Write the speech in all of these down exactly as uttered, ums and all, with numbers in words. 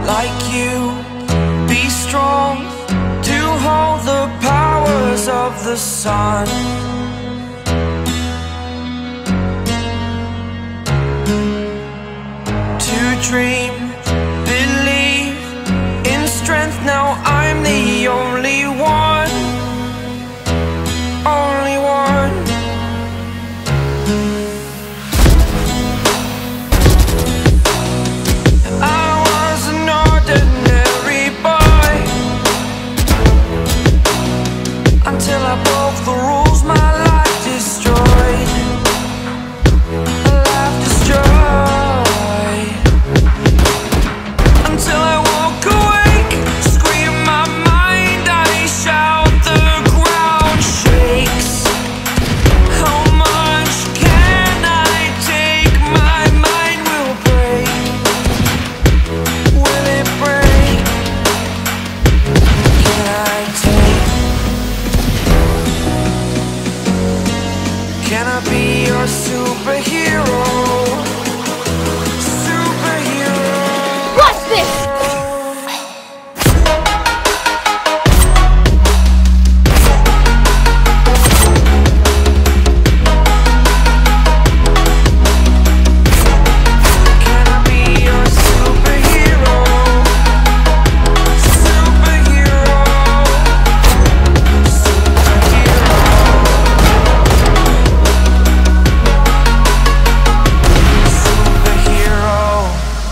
like you, be strong to hold the powers of the sun. To dream, believe in strength. Now I'm the only one, only one. I was an ordinary boy until I broke the rules, my life destroyed, a life destroyed. Until I woke awake, scream my mind, I shout, the ground shakes. How much can I take? My mind will break. Will it break? Can I take? Can I be your superhero? Superhero. Watch this! Can I be your superhero? Superhero. Superhero.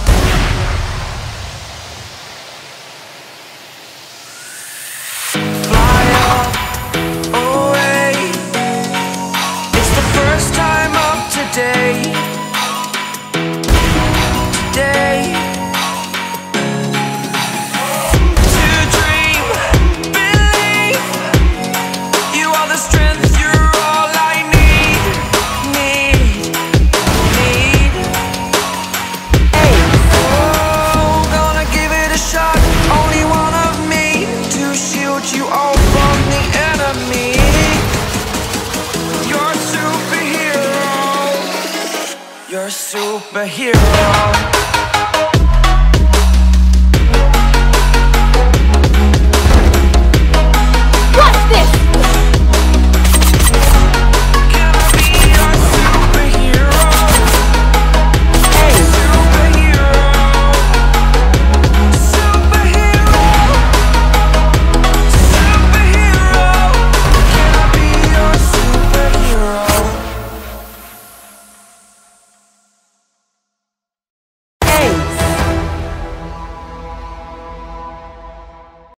Fly up, away. It's the first time of today. Today. To dream, believe. You are the strength, you're all I need. Need, need. Hey, oh, gonna give it a shot. Only one of me to shield you all from the enemy. You're a superhero. You're a superhero.